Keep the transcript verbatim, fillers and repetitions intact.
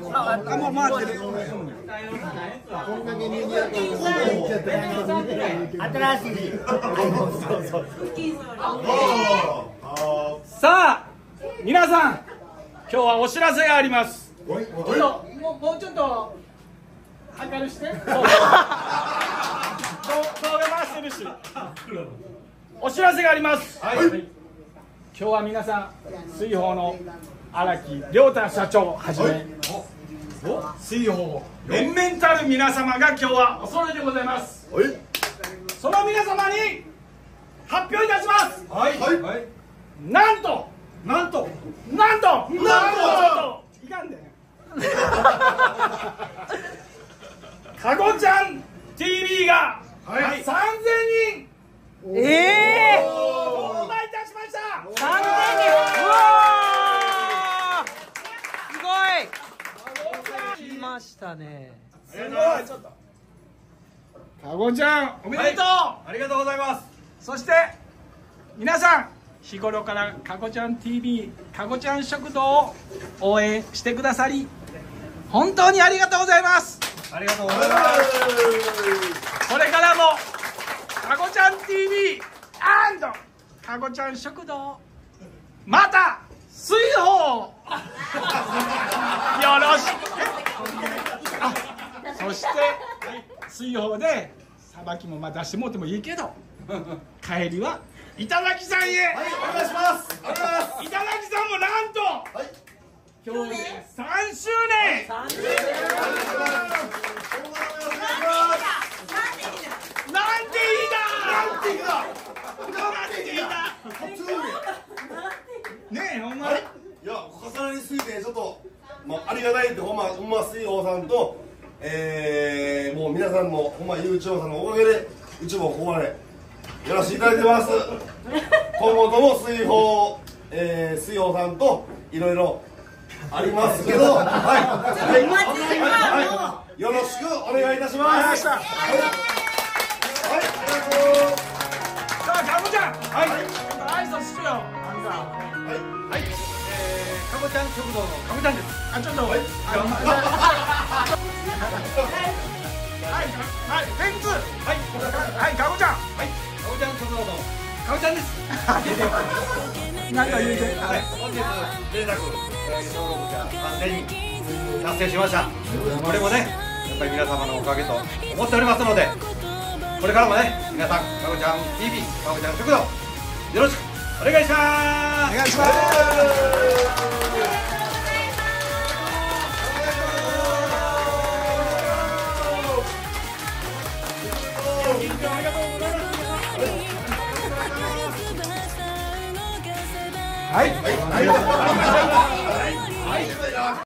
あ、もう回ってる。新しい。 さあ、皆さん、今日はお知らせがあります。ちょっと、もう、もうちょっと。明るして。動画回してるし。お知らせがあります。はい。今日は皆さん、水宝の荒木亮太社長はじめ。水宝連綿たる皆様が今日はお揃いでございます。その皆様に発表いたします。はいはい。なんとなんとなんとなんといかんでかごちゃん ティービー がさんぜんにんええ登壇いたしました。 さんぜんにん。うわー、すごい。来ましたね。 すごい。ちょっとかごちゃんおめでとう、はい、ありがとうございます。そして皆さん日頃からかごちゃん ティービー かごちゃん食堂を応援してくださり本当にありがとうございます。ありがとうございます。これからもかごちゃん ティービー& かごちゃん食堂また水宝よろしく。あ、そして水宝でさばきもまあ出してもらってもいいけど帰りは頂さんへ、はい、お願いします。頂さんもなんと、はい、今日でさんしゅうねん。なんていいだなんていいだなんていいだねえ、ほんま、はい、 いや、重なりすぎてちょっと、まあ、ありがたいってほんま、ほんま水宝さんと、えー、もう皆さんのほんま YouTube さんのおかげでうちもここまでやらせていただいてます。今後とも水宝、えー、水宝さんといろいろありますけど、はい、はいはい、よろしくお願いいたします。はい、はい、 さあ、かごちゃん、はい、挨拶しよう。はい、はい、 えー、かごちゃん食堂のかごちゃんです。あ、ちょっと、はい、はい、はい、テイクツー、はい、はい、かごちゃん、はい、 かごちゃん食堂のかごちゃんです。なんか言うて、 はい、本日贅沢登録者さんぜんにん達成しました。これもね、やっぱり皆様のおかげと思っておりますので、これからもね、皆さん、かごちゃん ティービー、かごちゃん食堂、よろしくお願いします。 お願いします。はい。はい。